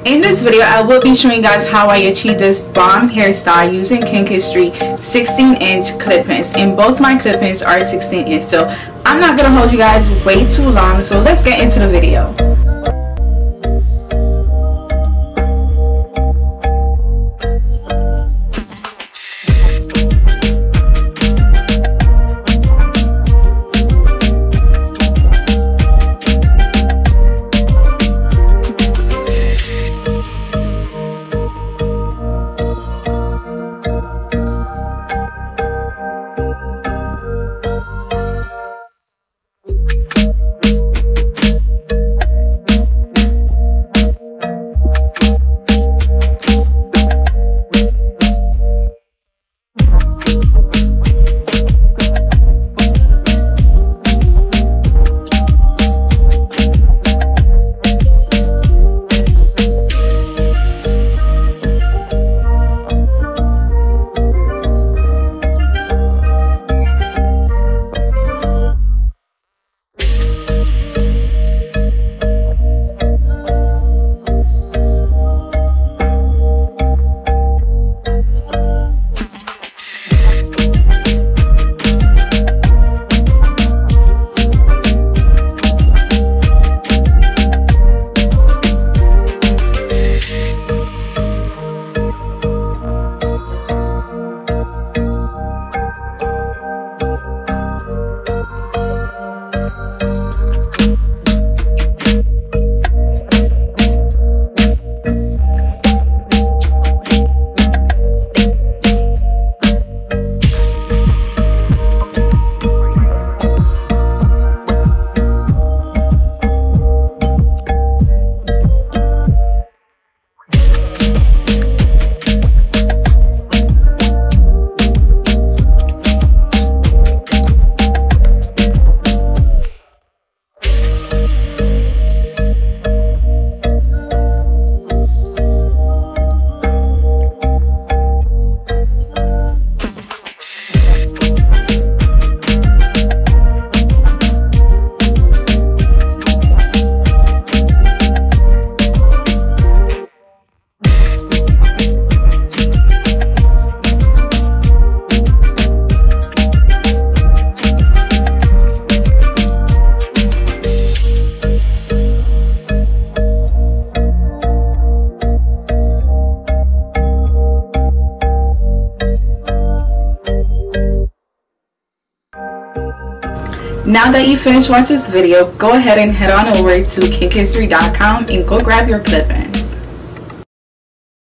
In this video, I will be showing you guys how I achieved this bomb hairstyle using Kinkistry 16-inch clip-ins, and both my clip-ins are 16-inch. So I'm not going to hold you guys way too long, so let's get into the video. Now that you finished watching this video, go ahead and head on over to kinkistry.com and go grab your clip-in.